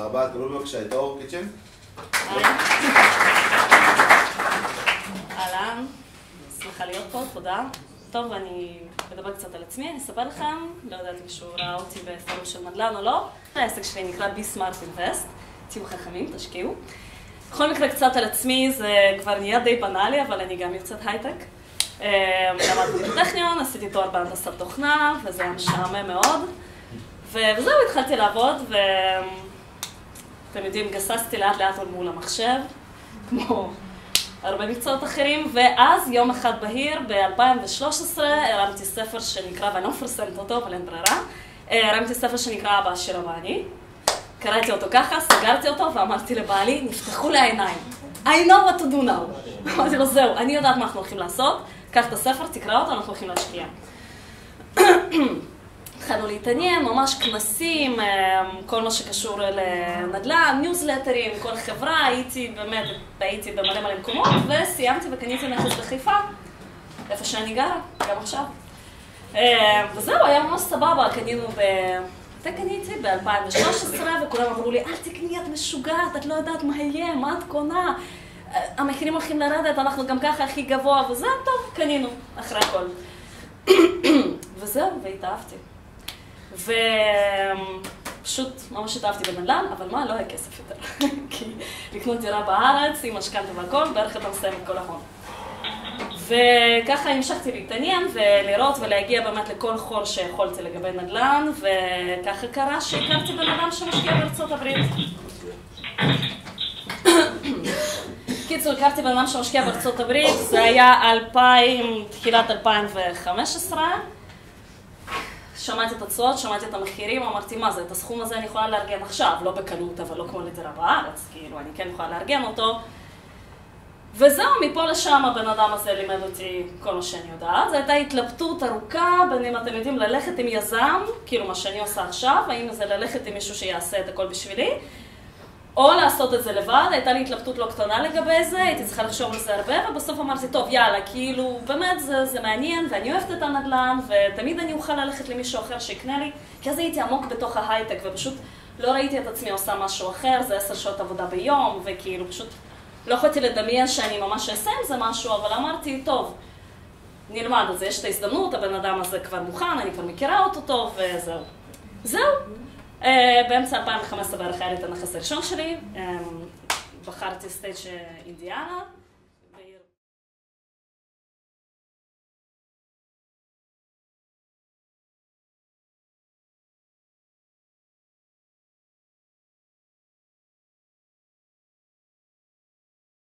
תודה רבה. תקבלו בבקשה את אור קיצ'ן. אהלן, שמחה להיות פה, תודה. טוב, אני אדבר קצת על עצמי, אני אספר לכם, לא יודעת אם מישהו ראה אותי בפורום של נדל"ן או לא. העסק שלי נקרא Be Smart Invest, תהיו חכמים, תשקיעו. בכל מקרה קצת על עצמי, זה כבר נהיה די בנאלי, אבל אני גם יוצאת הייטק. למדתי בטכניון, עשיתי תואר בהנדסת תוכנה, וזה היה משעמם מאוד. וזהו, התחלתי לעבוד, ואתם יודעים, גססתי לאט לאט מול המחשב, כמו הרבה מקצועות אחרים, ואז יום אחד בהיר, ב-2013, הרמתי ספר שנקרא, ואני לא מפרסמת אותו, אבל אין ברירה, הרמתי ספר שנקרא אבא עשיר אבא עני. קראתי אותו ככה, סגרתי אותו, ואמרתי לבעלי, נפתחו לי העיניים. I know what to do now. אמרתי לו, זהו, אני יודעת מה אנחנו הולכים לעשות, קח את הספר, תקרא אותו, אנחנו הולכים להשקיע. התחלנו להתעניין, ממש כנסים, כל מה שקשור לנדל"ן, ניוזלטרים, כל חברה, הייתי במלא מלא מקומות, וסיימתי וקניתי נכס בחיפה, איפה שאני גרה, גם עכשיו. וזהו, היה ממש סבבה, קניתי ב-2013, וכולם אמרו לי, אל תקני, את משוגעת, את לא יודעת מה יהיה, מה את קונה, המחירים הולכים לרדת, אנחנו גם ככה הכי גבוה, וזה טוב, קנינו, אחרי הכל. וזהו, והתאהבתי. ופשוט ממש התאהבתי בנדל"ן, אבל מה, לא היה כסף יותר. כי לקנות דירה בארץ, עם משכנתה והכל, בערך אתה מסיים את כל ההון. וככה המשכתי להתעניין ולראות ולהגיע באמת לכל חור שיכולתי לגבי נדל"ן, וככה קרה שהכרתי בן אדם שמשקיע בארצות הברית. קיצור, הכרתי בן אדם שמשקיע בארצות הברית, זה היה תחילת 2015. שמעתי את התשואות, שמעתי את המחירים, אמרתי, מה זה, את הסכום הזה אני יכולה לארגן עכשיו, לא בקלות, אבל לא כמו לדירה בארץ, כאילו, אני כן יכולה לארגן אותו. וזהו, מפה לשם הבן אדם הזה לימד אותי כל מה שאני יודעת. זו הייתה התלבטות ארוכה בין אם אתם יודעים ללכת עם יזם, כאילו מה שאני עושה עכשיו, האם זה ללכת עם מישהו שיעשה את הכל בשבילי, או לעשות את זה לבד. הייתה לי התלבטות לא קטנה לגבי זה, הייתי צריכה לחשוב על זה הרבה, ובסוף אמרתי, טוב, יאללה, כאילו, באמת זה מעניין, ואני אוהבת את הנדל"ן, ותמיד אני אוכל ללכת למישהו אחר שיקנה לי, כי אז הייתי עמוק בתוך ההייטק, ופשוט לא ראיתי את עצמי עושה משהו אחר, זה 10 שעות עבודה ביום, וכאילו, פשוט לא יכולתי לדמיין שאני ממש אעשה עם זה משהו, אבל אמרתי, טוב, נלמד את זה, יש את ההזדמנות, הבן אדם הזה כבר מוכן, אני כבר מכירה אותו טוב, וזהו. זהו. באמצע 2015 בערך היה לי את הנכס הראשון שלי, בחרתי סטייט אינדיאנה.